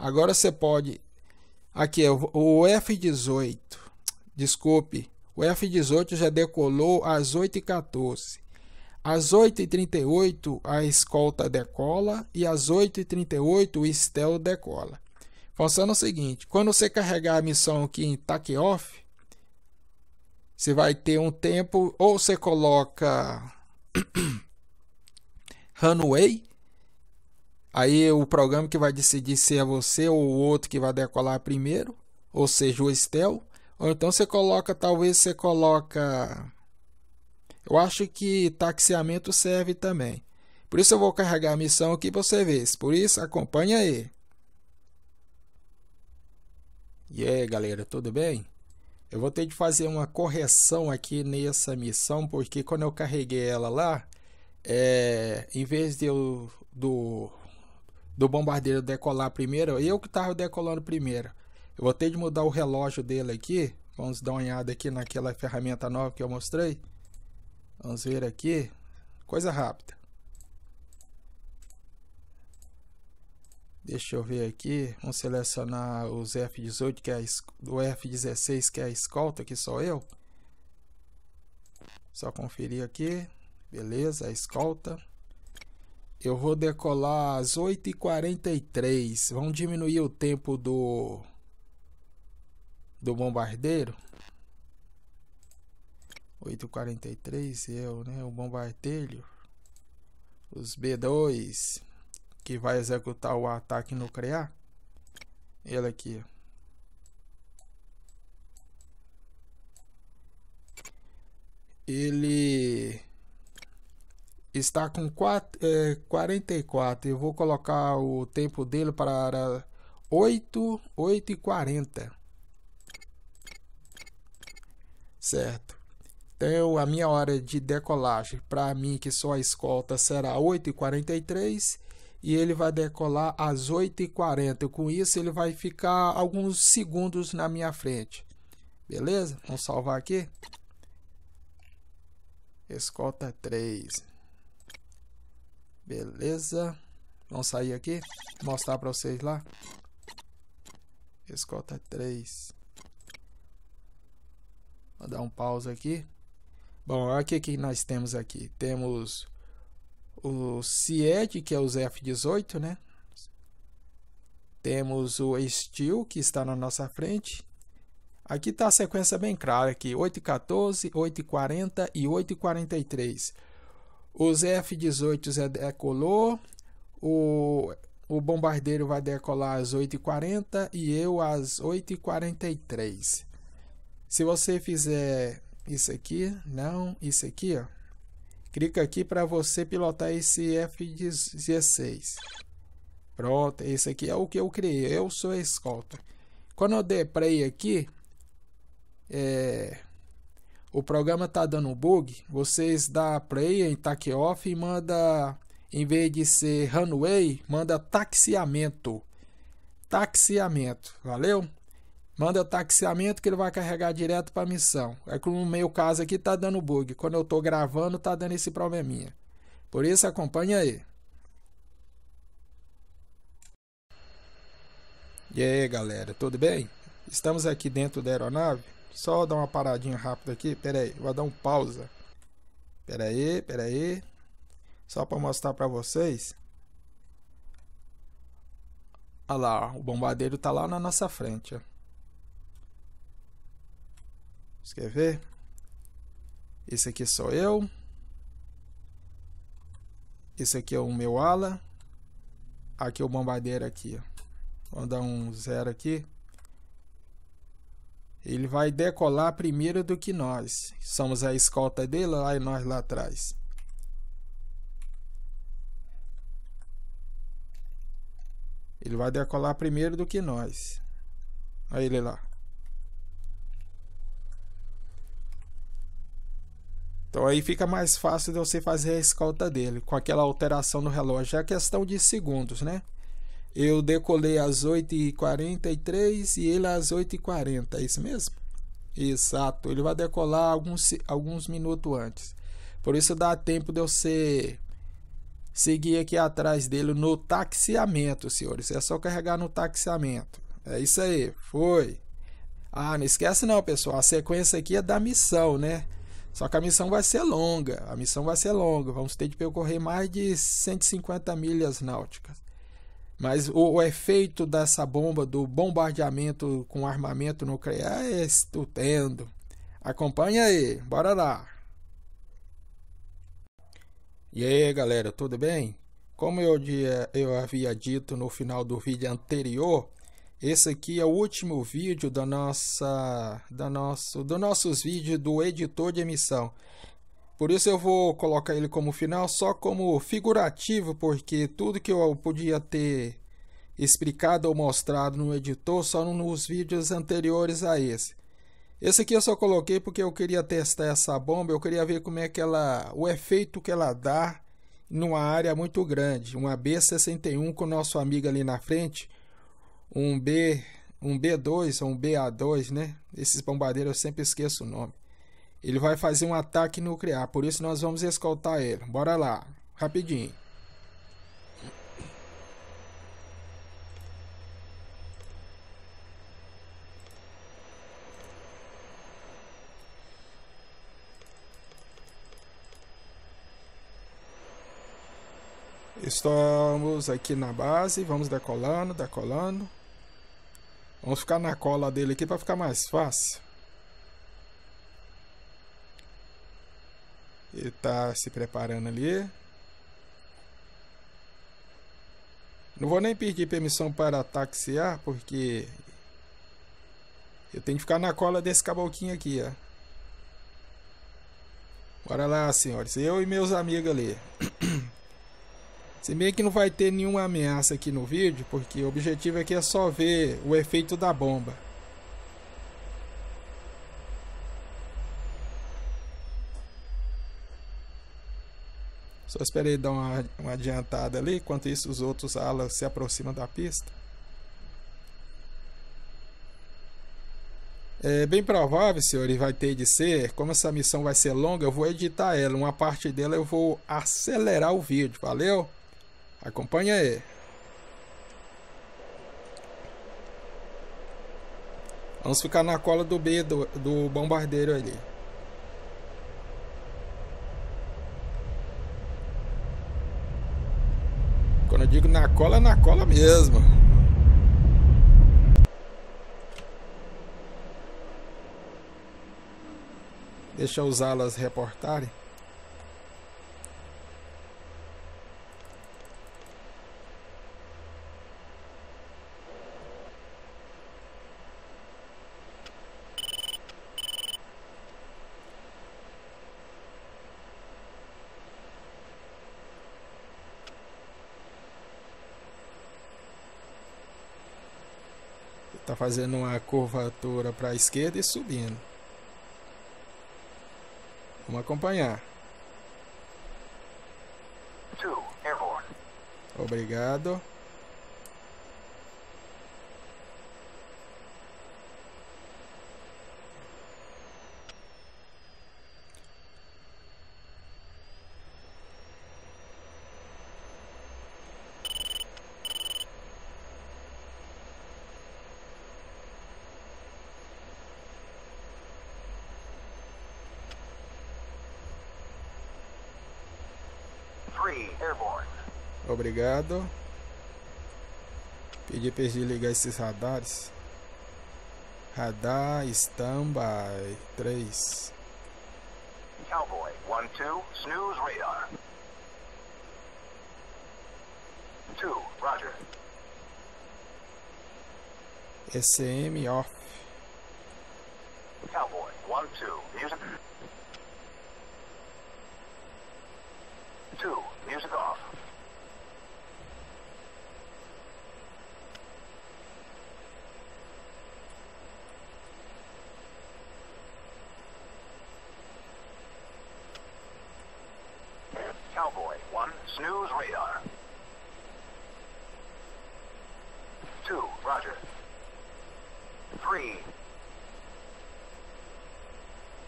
Agora você pode... Aqui, o F-18. Desculpe. O F-18 já decolou às 8h14. Às 8h38 a escolta decola e às 8h38 o stealth decola. Funciona o seguinte, quando você carregar a missão aqui em take-off, você vai ter um tempo, ou você coloca runway, aí o programa que vai decidir se é você ou o outro que vai decolar primeiro, ou seja, o stealth, ou então talvez você coloca, eu acho que taxiamento serve também. Por isso eu vou carregar a missão aqui para você ver, por isso acompanha aí. E aí galera, tudo bem? Eu vou ter de fazer uma correção aqui nessa missão, porque quando eu carreguei ela lá, em vez de do bombardeiro decolar primeiro, eu que estava decolando primeiro. Eu vou ter de mudar o relógio dele aqui. Vamos dar uma olhada aqui naquela ferramenta nova que eu mostrei. Vamos ver aqui. Coisa rápida. Deixa eu ver aqui. Vamos selecionar os F-18, que é o F-16, que é a escolta, que sou eu. Só conferir aqui. Beleza, a escolta. Eu vou decolar às 8h43. Vamos diminuir o tempo do bombardeiro. 8h43, o bombardeiro. Os B2, que vai executar o ataque nuclear. Ele aqui. Ele está com 44. Eu vou colocar o tempo dele para 8h40. Certo. Então a minha hora de decolagem, para mim que sou a escolta, será 8h43 e ele vai decolar às 8h40. Com isso ele vai ficar alguns segundos na minha frente. Beleza? Vamos salvar aqui. Escolta 3. Beleza. Vamos sair aqui. Mostrar para vocês lá. Escolta 3. Vou dar um pause aqui. Bom, olha o que nós temos aqui. Temos o SIED, que é os F-18, né? Temos o Steel, que está na nossa frente. Aqui está a sequência bem clara aqui. 8h14, 8h40 e 8h43. Os F-18 já decolou. O bombardeiro vai decolar às 8h40 e eu às 8h43. Se você fizer isso aqui, não, isso aqui, ó, clica aqui para você pilotar esse F-16. Pronto, esse aqui é o que eu criei, eu sou a escolta. Quando eu der play aqui, o programa tá dando um bug, vocês dá play em take-off e manda, em vez de ser runway, manda taxiamento. Taxiamento, valeu? Manda taxiamento que ele vai carregar direto para a missão. É que no meu caso aqui tá dando bug. Quando eu tô gravando tá dando esse probleminha. Por isso acompanha aí. E aí galera, tudo bem? Estamos aqui dentro da aeronave. Só dar uma paradinha rápida aqui. Pera aí, vou dar um pausa. Pera aí. Só para mostrar para vocês. Olha lá, o bombardeiro tá lá na nossa frente, ó. Você quer ver? Esse aqui sou eu. Esse aqui é o meu ala. Aqui é o bombardeiro aqui, ó. Vamos dar um 0 aqui. Ele vai decolar primeiro do que nós. Somos a escolta dele, aí nós lá atrás. Ele vai decolar primeiro do que nós. Aí ele lá. Então aí fica mais fácil de você fazer a escolta dele, com aquela alteração no relógio. É questão de segundos, né? Eu decolei às 8h43 e ele às 8h40, é isso mesmo? Exato, ele vai decolar alguns minutos antes. Por isso dá tempo de você seguir aqui atrás dele no taxiamento, senhores. É só carregar no taxiamento. É isso aí, foi. Ah, não esquece não, pessoal. A sequência aqui é da missão, né? Só que a missão vai ser longa. A missão vai ser longa. Vamos ter de percorrer mais de 150 milhas náuticas. Mas o efeito dessa bomba, do bombardeamento com armamento nuclear, é estupendo. Acompanha aí, bora lá. E aí, galera, tudo bem? Como eu havia dito no final do vídeo anterior, esse aqui é o último vídeo dos nossos vídeos do editor de emissão. Por isso eu vou colocar ele como final, só como figurativo, porque tudo que eu podia ter explicado ou mostrado no editor só nos vídeos anteriores a esse. Esse aqui eu só coloquei porque eu queria testar essa bomba, eu queria ver como é que o efeito que ela dá numa área muito grande. Uma B61 com o nosso amigo ali na frente, um B2 ou um BA2, né? Esses bombardeiros eu sempre esqueço o nome. Ele vai fazer um ataque nuclear, por isso nós vamos escoltar ele. Bora lá, rapidinho. Estamos aqui na base, vamos decolando. Vamos ficar na cola dele aqui para ficar mais fácil. Ele está se preparando ali. Não vou nem pedir permissão para taxiar, porque eu tenho que ficar na cola desse caboclinho aqui, ó. Bora lá, senhores. Eu e meus amigos ali. Se bem que não vai ter nenhuma ameaça aqui no vídeo, porque o objetivo aqui é só ver o efeito da bomba. Só esperei dar uma adiantada ali, enquanto isso os outros alas se aproximam da pista. É bem provável, senhor, e vai ter de ser, como essa missão vai ser longa, eu vou editar ela. Uma parte dela eu vou acelerar o vídeo, valeu? Acompanha aí. Vamos ficar na cola do B do bombardeiro ali. Quando eu digo na cola, é na cola mesmo. Deixa os alas reportarem. Tá fazendo uma curvatura para a esquerda e subindo. Vamos acompanhar. Obrigado. Obrigado. Pedi para eles ligar esses radares. Radar standby 3. Cowboy 1-2, snooze radar. 2, Roger. SM off. Cowboy 1-2, music. 2, music off. Cowboy 1, snooze radar. 2, Roger. 3.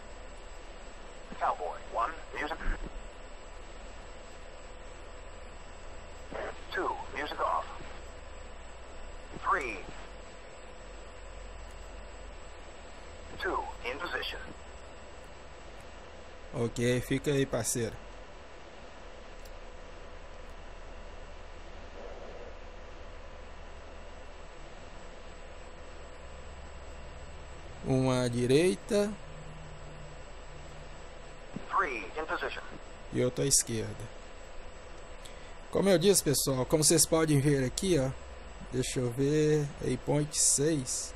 Cowboy 1, music. position. Ok, fica aí, parceiro. Uma à direita 3 in position. e outra à esquerda. Como eu disse, pessoal, como vocês podem ver aqui, ó, deixa eu ver, waypoint 6.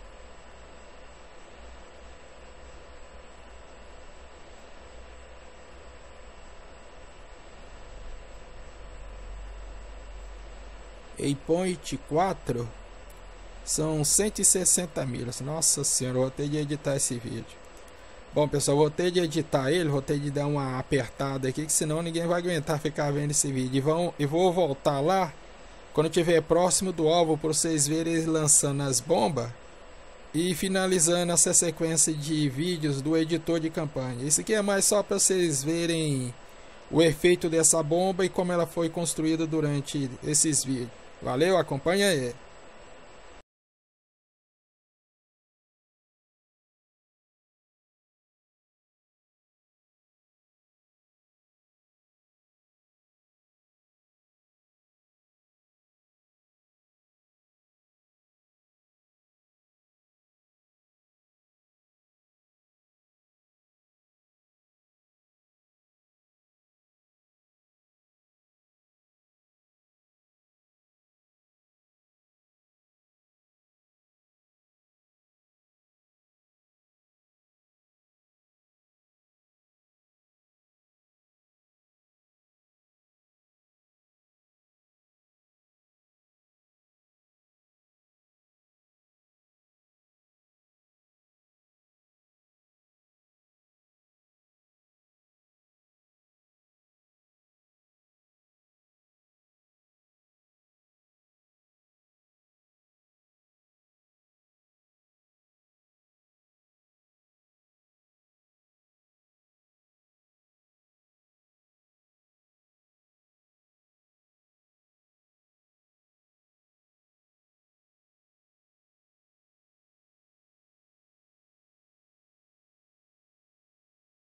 Waypoint 4 são 160 milhas. Nossa senhora, eu vou ter de editar esse vídeo. Bom, pessoal, vou ter de editar ele, vou ter de dar uma apertada aqui, que senão ninguém vai aguentar ficar vendo esse vídeo. E vou voltar lá quando estiver próximo do alvo, para vocês verem ele lançando as bombas e finalizando essa sequência de vídeos do editor de campanha. Isso aqui é mais só para vocês verem o efeito dessa bomba e como ela foi construída durante esses vídeos. Valeu, acompanha aí.